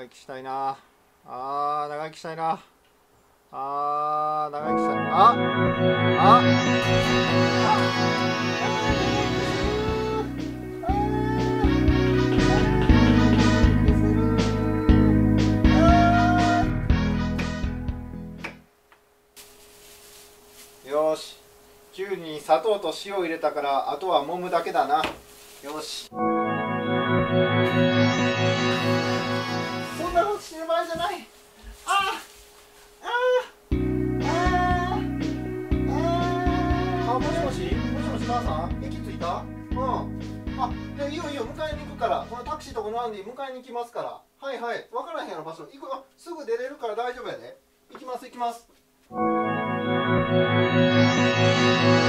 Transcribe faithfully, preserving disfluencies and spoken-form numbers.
長生きしたいなあー長生きしたいなあー長生きしたいああよし、きゅうりに砂糖と塩を入れたからあとは揉むだけだな。よし、そんなことしてる場合じゃない。あああああ、もしもしもしもし、母さん駅着いた？うん、あ、でいいよいいよ、迎えに行くから、このタクシーとこの案に迎えに行きますから。はいはい、分からへんやろ場所行くよ、すぐ出れるから大丈夫やで。行きます行きます。